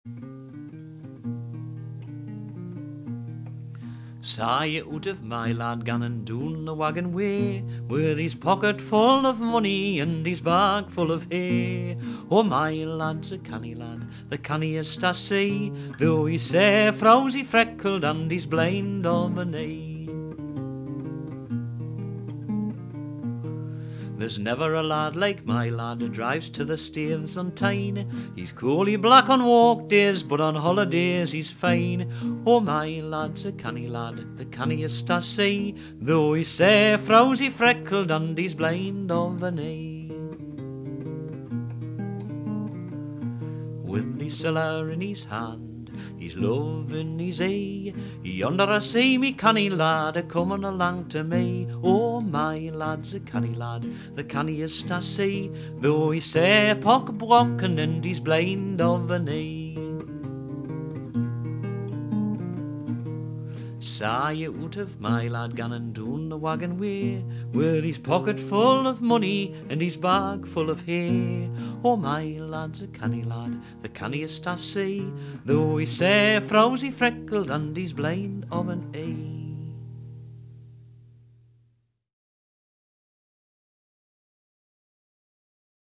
Saw you out of my lad gannon doon the wagon way, with his pocket full of money and his bag full of hay. Oh, my lad's a canny lad, the canniest I see, though he's sae frowsy freckled and he's blind of an eye. There's never a lad like my lad who drives to the staiths on time. He's coolly black on walk days, but on holidays he's fine. Oh, my lad's a canny lad, the canniest I see, though he's sae frowsy freckled and he's blind of an eye. With the siller in his hand, his love in his eye, yonder I see me canny lad a comin' along to me. Oh, my lad's a canny lad, the canniest I see, though he's sae pock-broken and he's blind of an eye. Saw you out of my lad gannon doon the wagon way, with his pocket full of money and his bag full of hay. Oh, my lad's a canny lad, the canniest I see, though he's sae frowsy freckled and he's blind of an eye.